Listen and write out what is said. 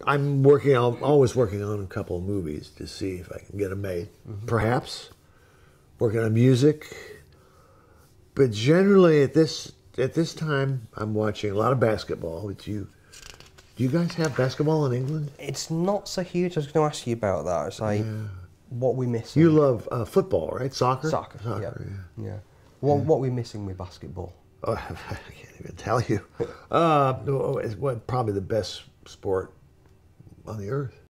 I'm always working on a couple of movies to see if I can get them made. Perhaps working on music, but generally at this time I'm watching a lot of basketball. Do you guys have basketball in England? It's not so huge. I was going to ask you about that. It's like, what we missing? You love football, right? Soccer? Soccer, yeah. What we missing with basketball? Oh, I can't even tell you. It's probably the best sport on the earth.